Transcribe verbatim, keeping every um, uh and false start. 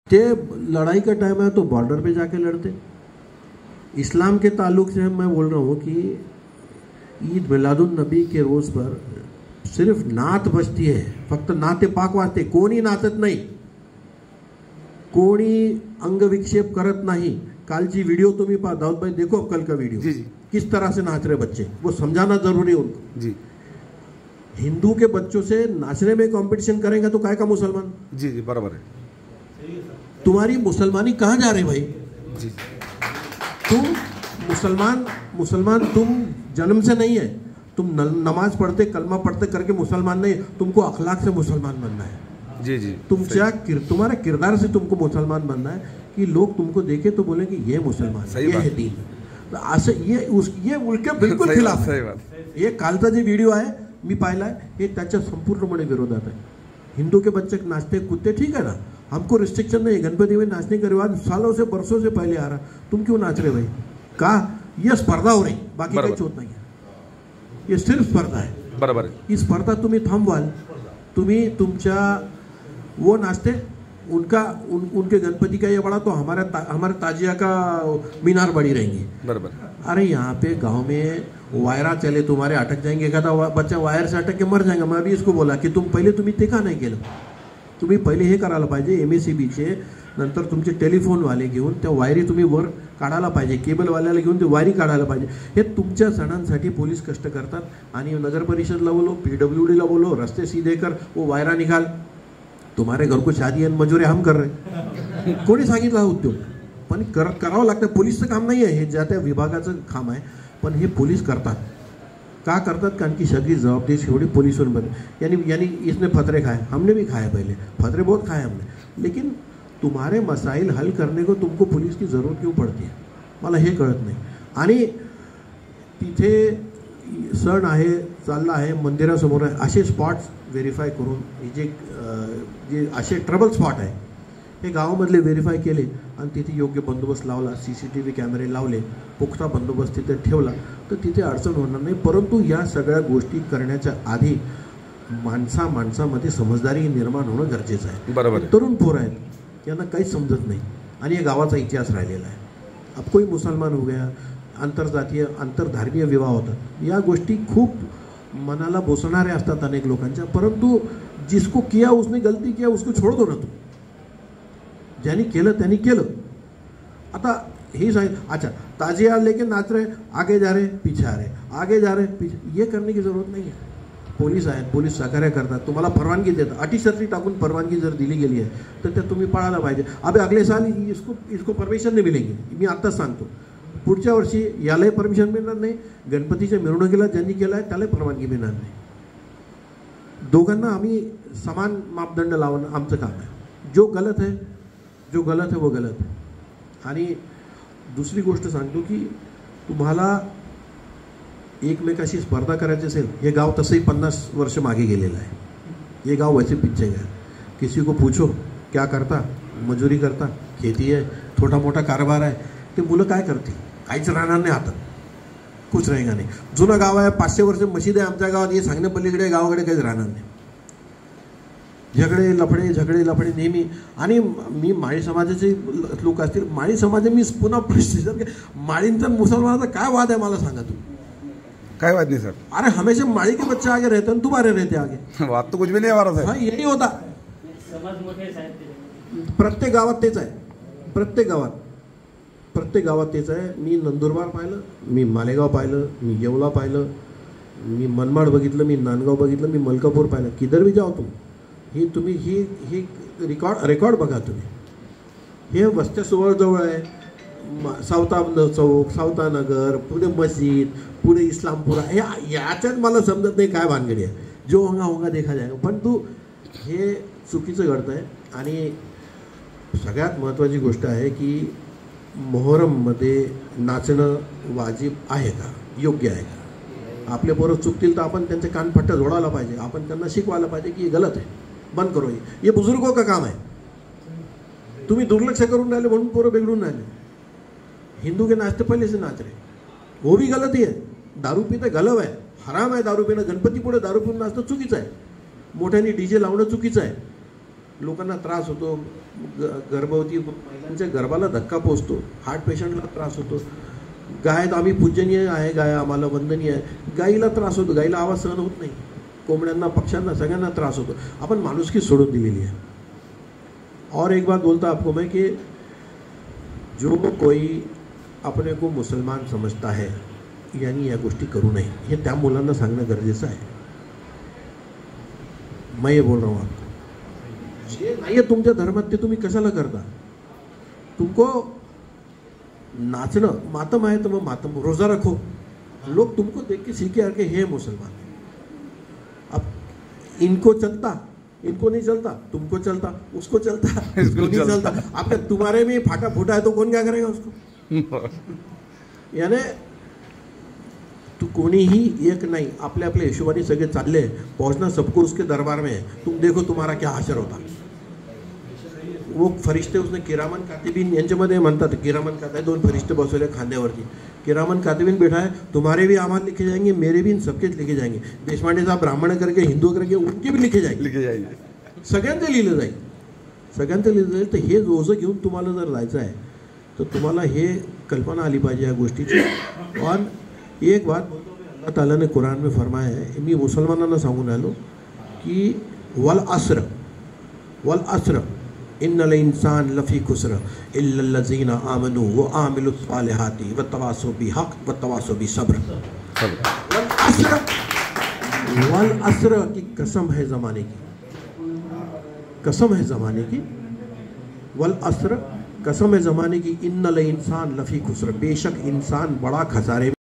ते लड़ाई का टाइम है तो बॉर्डर पे जाके लड़ते। इस्लाम के ताल्लुक से मैं बोल रहा हूँ कि ईद मिलादुन नबी के रोज़ पर सिर्फ नात बजती है, फक्त नाते पाक वाजते, कोणी नाचत नाही, कोणी अंगविक्षेप करत नहीं। कालची वीडियो तुम्ही पा दाऊद भाई देखो कल का वीडियो, जी जी किस तरह से नाच रहे बच्चे, वो समझाना जरूरी है उनको। जी हिंदू के बच्चों से नाचने में कंपटीशन करेंगे तो काय का मुसलमान? जी जी बराबर है। तुम्हारी मुसलमानी कहाँ जा रही भाई? जी तुम मुसलमान मुसलमान तुम जन्म से नहीं है, तुम नमाज पढ़ते कलमा पढ़ते करके मुसलमान नहीं, तुमको अखलाक से मुसलमान बनना है। जी जी तुमच्या किर, तुम्हारे किरदार से तुमको मुसलमान बनना है कि लोग तुमको देखे तो बोले कि ये मुसलमान, ये है दीन। असं ये उस ये उलटे बिलकुल खिलाफ आहे। हे कालचा जे व्हिडिओ आहे मी पाहिलाय हे त्याच्या संपूर्णपणे विरोधात आहे। हिंदू के बच्चे नाचते कूदते ठीक है ना, हमको रिस्ट्रिक्शन नहीं है, गणपति में नाचने का रिवाज सालों से बरसों से पहले आ रहा, तुम क्यों नाच रहे भाई? का ये स्पर्धा हो रही, बाकी काही होत नाही है, ये सिर्फ स्पर्धा है। बराबर है। ही स्पर्धा तुम्ही थांबवाल, तुम्ही तुमच्या वो नाचते उनका उन, उनके गणपति का ये बड़ा तो हमारा ता, हमारे ताजिया का मीनार बड़ी रहेंगी। बराबर। अरे यहाँ पे गांव में वायरा चले, तुम्हारे अटक जाएंगे, एखादा बच्चा वायर से अटक के मर जाएगा। मैं अभी इसको बोला की तुम पहिले तुम्ही ते का नाही केलं? तुम्ही पहिले हे करायला पाहिजे, एम एस सी बीचे नंतर तुमचे टेलिफोनवाले घेऊन त्या वायरी तुम्ही वर काढायला पाहिजे, केबलवाल्याला घेऊन ते वायरी काढायला पाहिजे। हे तुमच्या सणांसाठी पोलीस कष्ट करतात आणि नगर परिषदला बोलो, पीडब्ल्यूडीला बोलो, रस्ते सीधे कर, वो वायरा निकाल, तुम्हारे घर को शादी आणि मजुरी हम कर रहे। कोणी सांगितलं हा उद्योग? पण कर करावं लागतं, पोलीसचं काम नाही आहे हे, ज्या त्या विभागाचं काम आहे, पण हे पोलीस करतात। का करतात? कारण की सगळी जवाबदारी शेवटी पुलिसों पर, यानी यानी इसने फतरे खाए, हमने भी खाए, पहले फतरे बहुत खाए हमने, लेकिन तुम्हारे मसाइल हल करने को तुमको पुलिस की ज़रूरत क्यों पड़ती है, मला हे कळत नाही। आणि तिथे सण आहे, चालला आहे, मंदिरासमोर आहे, असे स्पॉट्स व्हेरीफाय करून हे जे जे असे ट्रबल स्पॉट आहे हे गावामधले व्हेरीफाय केले आणि तिथे योग्य बंदोबस्त लावला, सी सी टी व्ही कॅमेरे लावले, पुख्ता बंदोबस्त तिथे ठेवला तर तिथे अडचण होणार नाही। परंतु या सगळ्या गोष्टी करण्याच्या आधी माणसा माणसामध्ये समजदारी निर्माण होणं गरजेचं आहे। बरोबर। तरुण पोरं आहेत, यांना काहीच समजत नाही आणि या गावाचा इतिहास राहिलेला आहे। अब कोई मुसलमान हो गया, आंतरजातीय आंतरधर्मीय विवाह होतात, या गोष्टी खूप मनाला बोसणाऱ्या असतात अनेक लोकांच्या, परंतु जिसको किया उसने गलती किया उसको छोड़ दो ना तुम, ज्यांनी केलं त्यांनी केलं। आता ही सांग, अच्छा ताजिया लेके नाच रहे, आगे जा रहे पीछे आ रहे, आगे जा रहे पीछे, ये करने की जरूरत नाही आहे। पोलीस आहेत, पोलीस सहकार्य करतात, तुम्हाला परवानगी देतात, अटी शर्ती टाकून परवानगी जर दिली गेली आहे तर त्या तुम्ही पाळायला पाहिजे। अबे अगले साल इसको इसको परमिशन नाही मिळेगी, मी आत्ताच सांगतो, पुढच्या वर्षी यालाही परमिशन मिळणार नाही, गणपतीच्या मिरवणुकीला ज्यांनी केलं आहे त्यालाही परवानगी मिळणार नाही। दोघांना आम्ही समान मापदंड लावणं आमचं काम आहे। जो गलत है जो गलत है वो गलत है। आणि दुसरी गोष्ट सांगतो की तुम्हाला एकमेकाशी स्पर्धा करायची असेल, हे गाव तसंही पन्नास वर्ष मागे गेलेलं आहे, ये गाव वैसे पीछे गया। किसी को पूछो क्या करता, मजुरी करता, खेती है, छोटा मोठा कारभार आहे, ते मुलं काय करतील? काहीच राहणार नाही हातात, कुछ रहेगा नाही। जुनं गाव आहे, पाचशे वर्ष मशीद आहे आमच्या गावात, हे सांगण्या पलीकडे गावाकडे काहीच राहणार नाही। झगडे लफडे झगडे लफडे नेहमी। आणि मी माळी समाजाचे लोक असतील, माळी समाज मी पुन्हा प्रश्न, माळींचा मुसलमानाचा काय वाद आहे मला सांगा तुम्ही? काय वाद नहीं सर। अरे हमेशा माड़ी के बच्चे आगे रहते हैं, तुम्हारे रहते आगे, बात तो कुछ भी नहीं हमारा सर। हाँ यही होता, प्रत्येक गावात तेच आहे, प्रत्येक गावात प्रत्येक गावात तेच आहे। मी नंदुरबार पाहिलं, मी मालेगाव पाहिलं, मी येवला पाहिलं, मी मनमाड बघितलं, मी नांदगाव बघितलं, मी मलकापूर पाहिलं, किधर भी जाओ तुम, ही तुम्ही ही ही रेकॉर्ड रेकॉर्ड बघा तुम्ही। हे वस्त्या जवळ आहे, सावता चौक, सावता नगर, पुढे मस्जिद, पुढे इस्लामपुरा, हे याच्यात मला समजत नाही काय भानगडी आहे। जो होगा होगा देखा जाएगा, पण तू हे चुकीचं घडतं आहे। आणि सगळ्यात महत्त्वाची गोष्ट आहे की मोहरममध्ये नाचणं वाजिब आहे का, योग्य आहे का? आपले पोरं चुकतील तर आपण त्यांचे कानपट्ट्या जोडायला पाहिजे, आपण त्यांना शिकवायला पाहिजे की हे गलत आहे, बंद करो, ये बुजुर्गों का काम है। तुम्ही दुर्लक्ष करून राहिले म्हणून पोरं बिघडून राहिले। हिंदू के नाचते पहले से नाच रहे, वो भी गलत ही है। दारू पिणं गलव आहे, हराम आहे दारू पिणं, गणपती पुढे दारू पिऊन नाचणं चुकीचं आहे, मोठ्याने डीजे लावणं चुकीचं आहे। लोकांना त्रास होतो, ग गर्भवती महिलांच्या गर्भाला धक्का पोचतो, हार्ट पेशंटला त्रास होतो. गाय तर आम्ही पूजनीय आहे, गाय आम्हाला वंदनीय आहे. गाईला त्रास होतो, गाईला आवाज सहन होत नाही. कोंबड्यांना, पक्ष्यांना, सगळ्यांना त्रास होतो. आपण माणुसकी सोडून दिलेली आहे. और एक बात बोलता आपको मैं कि जो कोई अपने को मुसलमान समझता है यानी या गोष्टी करू नये, हे त्या मुलांना सांगणं गरजेचं आहे. मैं ये बोल रहा हूँ आपको, जे नाही आहे तुमच्या धर्मात ते तुम्ही कशाला करता? तुमको नाचणं मातम आहे तर मग मातम, रोज़ा रखो. लोग तुमको देख के सीखे आके हे मुसलमान. अब इनको चलता, इनको नहीं चलता, तुमको चलता, उसको चलता, इसको नहीं चलता. अब तुम्हारे में फाटा फूटा है तो कौन क्या करेगा उसको? यानी तू कोणीही एक नाही, आपले आपले हिशोबाने सगळे चालले. पहुंचना सबको उसके दरबार में है. तुम देखो तुम्हारा क्या हाशर होता. वो फरिश्ते उसने किरामन कातिबीन यांच्यामध्ये म्हणतात, किरामन कातिबीन दोन फरिश्ते बसवले खांद्यावरती. किरामन कातिबीन बैठा है, तुम्हारे भी आमाल लिखे जाएंगे, मेरे भी, इन सबके लिखे जाएंगे. देशपांडे साहब ब्राह्मण करके हिंदू करके उनके भी लिखे जाएंगे, लिखे जाएंगे. सगळ्यांचं लिहिलं जाईल, सगळ्यांचं लिहिलं जाईल. तर हे रोजं घेऊन तुम्हाला जर जायचं आहे तर तुम्हाला हे कल्पना आली पाहिजे या गोष्टीची. और एक बात अल्लाह ताला ने कुरान में फरमाया है, मी मुसलमानांना सांगून आलो की वल अस्र वल अस्र इन्नल इंसान लफी खुस्र इल्लल्लज़ीना आमनू व आमिलुस सालिहाती व तवासौ बिहक़ व तवासौ बिसब्र. वल अस्र, वल अस्र की कसम है ज़माने की, कसम है ज़माने की. वल अस्र, कसम है ज़माने की. इन्नल इंसान लफी खुस्र, बेशक इंसान बड़ा खसारे